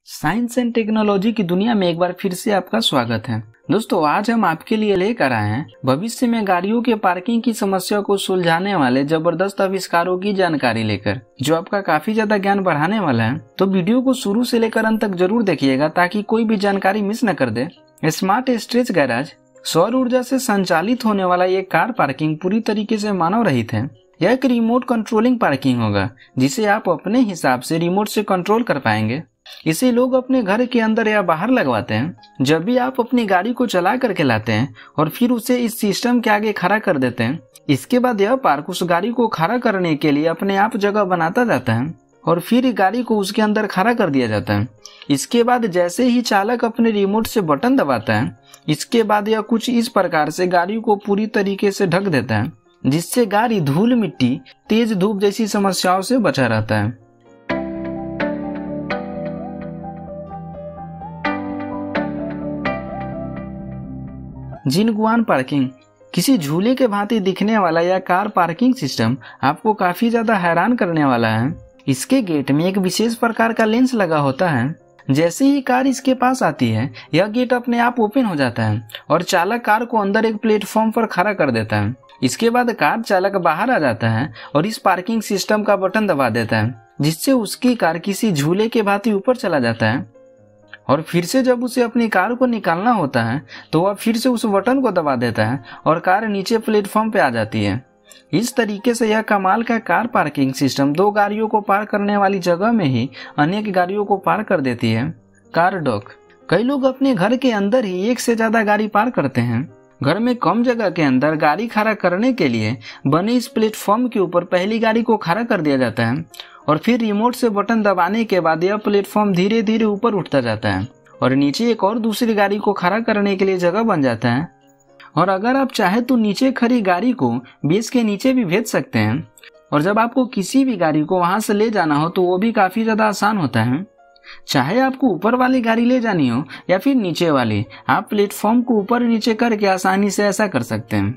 Science and technology की दुनिया में एक बार फिर से आपका स्वागत है। दोस्तों, आज हम आपके लिए लेकर आए हैं भविष्य में गाड़ियों के पार्किंग की समस्या को सुलझाने वाले जबरदस्त आविष्कारों की जानकारी लेकर, जो आपका काफी ज्यादा ज्ञान बढ़ाने वाला है। तो वीडियो को शुरू से लेकर अंत तक जरूर देखिएगा ताकि कोई भी जानकारी मिस न कर दे। स्मार्ट स्ट्रेच गैराज सौर ऊर्जा से संचालित होने वाला ये कार पार्किंग पूरी तरीके से मानव रहित है। यह एक रिमोट कंट्रोलिंग पार्किंग होगा जिसे आप अपने हिसाब से रिमोट से कंट्रोल कर पाएंगे। इसे लोग अपने घर के अंदर या बाहर लगवाते हैं। जब भी आप अपनी गाड़ी को चला करके लाते हैं और फिर उसे इस सिस्टम के आगे खड़ा कर देते हैं, इसके बाद यह पार्क उस गाड़ी को खड़ा करने के लिए अपने आप जगह बनाता जाता है और फिर गाड़ी को उसके अंदर खड़ा कर दिया जाता है। इसके बाद जैसे ही चालक अपने रिमोट से बटन दबाता है, इसके बाद यह कुछ इस प्रकार से गाड़ी को पूरी तरीके से ढक देता है, जिससे गाड़ी धूल मिट्टी, तेज धूप जैसी समस्याओं से बचा रहता है। जिनगुआन पार्किंग किसी झूले के भांति दिखने वाला यह कार पार्किंग सिस्टम आपको काफी ज्यादा हैरान करने वाला है। इसके गेट में एक विशेष प्रकार का लेंस लगा होता है। जैसे ही कार इसके पास आती है, यह गेट अपने आप ओपन हो जाता है और चालक कार को अंदर एक प्लेटफॉर्म पर खड़ा कर देता है। इसके बाद कार चालक बाहर आ जाता है और इस पार्किंग सिस्टम का बटन दबा देता है, जिससे उसकी कार किसी झूले के भांति ऊपर चला जाता है। और फिर से जब उसे अपनी कार को निकालना होता है तो वह फिर से उस बटन को दबा देता है और कार नीचे प्लेटफॉर्म पे आ जाती है। इस तरीके से यह कमाल का कार पार्किंग सिस्टम दो गाड़ियों को पार करने वाली जगह में ही अनेक गाड़ियों को पार कर देती है। कार डॉक कई लोग अपने घर के अंदर ही एक से ज्यादा गाड़ी पार करते हैं। घर में कम जगह के अंदर गाड़ी खड़ा करने के लिए बने इस प्लेटफॉर्म के ऊपर पहली गाड़ी को खड़ा कर दिया जाता है और फिर रिमोट से बटन दबाने के बाद यह प्लेटफॉर्म धीरे धीरे ऊपर उठता जाता है और नीचे एक और दूसरी गाड़ी को खड़ा करने के लिए जगह बन जाता है। और अगर आप चाहे तो नीचे खड़ी गाड़ी को बेस के नीचे भी भेज सकते हैं और जब आपको किसी भी गाड़ी को वहां से ले जाना हो तो वो भी काफी ज्यादा आसान होता है। चाहे आपको ऊपर वाली गाड़ी ले जानी हो या फिर नीचे वाली, आप प्लेटफॉर्म को ऊपर नीचे करके आसानी से ऐसा कर सकते हैं।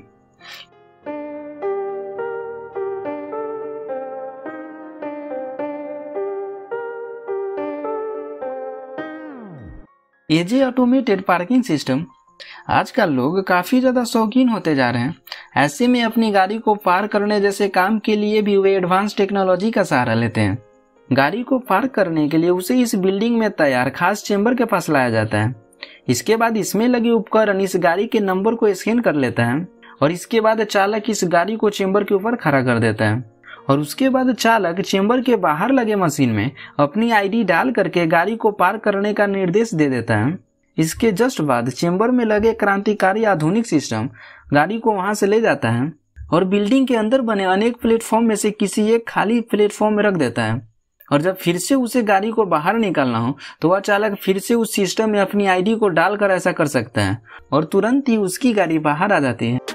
एजे ऑटोमेटेड पार्किंग सिस्टम आजकल लोग काफी ज्यादा शौकीन होते जा रहे हैं। ऐसे में अपनी गाड़ी को पार करने जैसे काम के लिए भी वे एडवांस टेक्नोलॉजी का सहारा लेते हैं। गाड़ी को पार्क करने के लिए उसे इस बिल्डिंग में तैयार खास चेंबर के पास लाया जाता है। इसके बाद इसमें लगे उपकरण इस गाड़ी के नंबर को स्कैन कर लेता है और इसके बाद चालक इस गाड़ी को चेंबर के ऊपर खड़ा कर देता है और उसके बाद चालक चेंबर के बाहर लगे मशीन में अपनी आईडी डाल करके गाड़ी को पार करने का निर्देश दे देता है। इसके जस्ट बाद चेंबर में लगे क्रांतिकारी आधुनिक सिस्टम गाड़ी को वहां से ले जाता है और बिल्डिंग के अंदर बने अनेक प्लेटफॉर्म में से किसी एक खाली प्लेटफॉर्म में रख देता है। और जब फिर से उसे गाड़ी को बाहर निकालना हो तो वह चालक फिर से उस सिस्टम में अपनी आईडी को डालकर ऐसा कर सकता है और तुरंत ही उसकी गाड़ी बाहर आ जाती है।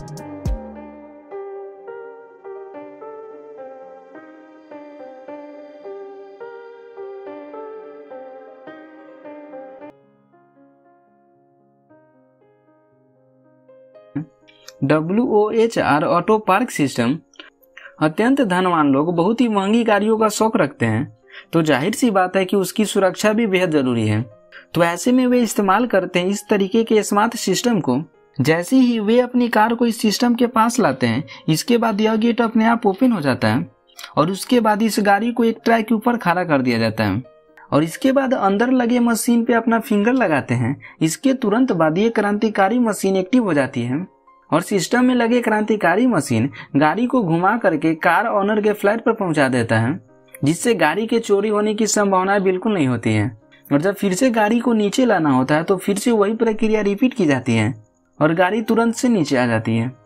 WOHR ऑटो पार्क सिस्टम अत्यंत धनवान लोग बहुत ही महंगी गाड़ियों का शौक रखते हैं, तो जाहिर सी बात है कि उसकी सुरक्षा भी बेहद जरूरी है। तो ऐसे में वे इस्तेमाल करते हैं इस तरीके के स्मार्ट सिस्टम को। जैसे ही वे अपनी कार को इस सिस्टम के पास लाते हैं, इसके बाद यह गेट अपने आप ओपन हो जाता है और उसके बाद इस गाड़ी को एक ट्रैक के ऊपर खड़ा कर दिया जाता है और इसके बाद अंदर लगे मशीन पे अपना फिंगर लगाते हैं। इसके तुरंत बाद ये क्रांतिकारी मशीन एक्टिव हो जाती है और सिस्टम में लगे क्रांतिकारी मशीन गाड़ी को घुमा करके कार ऑनर के फ्लैट पर पहुंचा देता है, जिससे गाड़ी के चोरी होने की संभावना बिल्कुल नहीं होती है। और जब फिर से गाड़ी को नीचे लाना होता है तो फिर से वही प्रक्रिया रिपीट की जाती है और गाड़ी तुरंत से नीचे आ जाती है।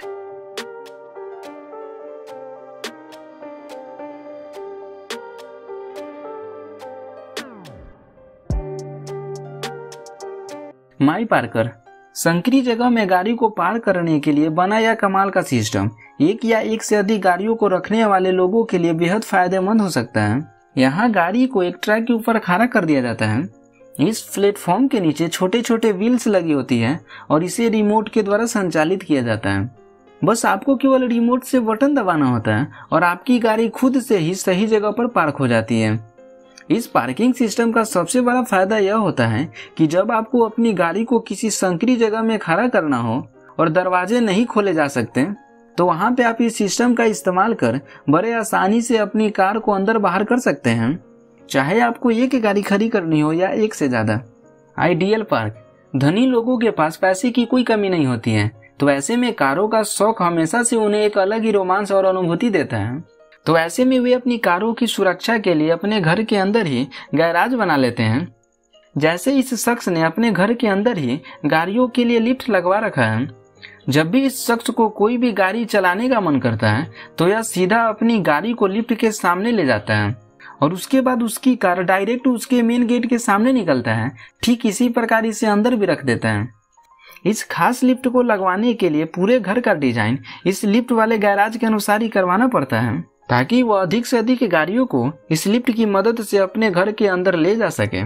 माई पार्कर संकरी जगह में गाड़ी को पार करने के लिए बना यह कमाल का सिस्टम एक या एक से अधिक गाड़ियों को रखने वाले लोगों के लिए बेहद फायदेमंद हो सकता है। यहाँ गाड़ी को एक ट्रैक के ऊपर खड़ा कर दिया जाता है। इस प्लेटफॉर्म के नीचे छोटे छोटे व्हील्स लगी होती है और इसे रिमोट के द्वारा संचालित किया जाता है। बस आपको केवल रिमोट से बटन दबाना होता है और आपकी गाड़ी खुद से ही सही जगह पर पार्क हो जाती है। इस पार्किंग सिस्टम का सबसे बड़ा फायदा यह होता है कि जब आपको अपनी गाड़ी को किसी संकरी जगह में खड़ा करना हो और दरवाजे नहीं खोले जा सकते, तो वहां पे आप इस सिस्टम का इस्तेमाल कर बड़े आसानी से अपनी कार को अंदर बाहर कर सकते हैं, चाहे आपको एक गाड़ी खड़ी करनी हो या एक से ज्यादा। Ideal park. धनी लोगों के पास पैसे की कोई कमी नहीं होती है, तो ऐसे में कारों का शौक हमेशा से उन्हें एक अलग ही रोमांच और अनुभूति देता है। तो ऐसे में वे अपनी कारों की सुरक्षा के लिए अपने घर के अंदर ही गैराज बना लेते हैं। जैसे इस शख्स ने अपने घर के अंदर ही गाड़ियों के लिए लिफ्ट लगवा रखा है। जब भी इस शख्स को कोई भी गाड़ी चलाने का मन करता है तो यह सीधा अपनी गाड़ी को लिफ्ट के सामने ले जाता है और उसके बाद उसकी कार डायरेक्ट उसके मेन गेट के सामने निकलता है। ठीक इसी प्रकार इसे अंदर भी रख देता है। इस खास लिफ्ट को लगवाने के लिए पूरे घर का डिजाइन इस लिफ्ट वाले गैराज के अनुसार ही करवाना पड़ता है, ताकि वह अधिक से अधिक गाड़ियों को इस लिफ्ट की मदद से अपने घर के अंदर ले जा सके।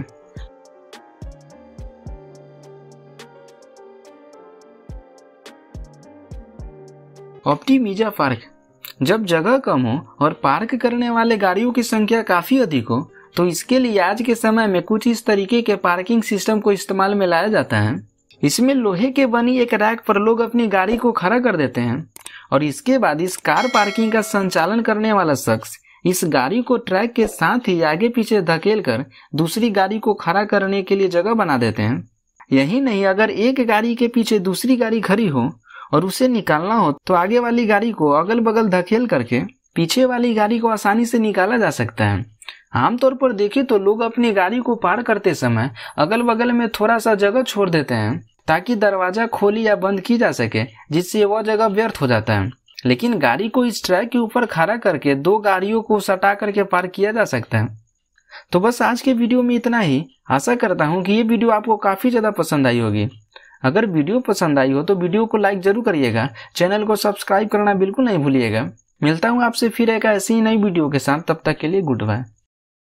ऑप्टिमिजा पार्क। जब जगह कम हो और पार्क करने वाले गाड़ियों की संख्या काफी अधिक हो, तो इसके लिए आज के समय में कुछ इस तरीके के पार्किंग सिस्टम को इस्तेमाल में लाया जाता है। इसमें लोहे के बनी एक रैक पर लोग अपनी गाड़ी को खड़ा कर देते हैं और इसके बाद इस कार पार्किंग का संचालन करने वाला शख्स इस गाड़ी को ट्रैक के साथ ही आगे पीछे धकेल कर दूसरी गाड़ी को खड़ा करने के लिए जगह बना देते हैं। यही नहीं, अगर एक गाड़ी के पीछे दूसरी गाड़ी खड़ी हो और उसे निकालना हो तो आगे वाली गाड़ी को अगल बगल धकेल करके पीछे वाली गाड़ी को आसानी से निकाला जा सकता है। आमतौर पर देखें तो लोग अपनी गाड़ी को पार करते समय अगल बगल में थोड़ा सा जगह छोड़ देते हैं ताकि दरवाजा खोली या बंद की जा सके, जिससे वह जगह व्यर्थ हो जाता है। लेकिन गाड़ी को इस ट्रैक के ऊपर खड़ा करके दो गाड़ियों को सटा करके पार किया जा सकता है। तो बस आज के वीडियो में इतना ही। आशा करता हूँ कि ये वीडियो आपको काफी ज्यादा पसंद आई होगी। अगर वीडियो पसंद आई हो तो वीडियो को लाइक जरूर करिएगा, चैनल को सब्सक्राइब करना बिल्कुल नहीं भूलिएगा। मिलता हूँ आपसे फिर एक ऐसी ही नई वीडियो के साथ, तब तक के लिए गुड बाय।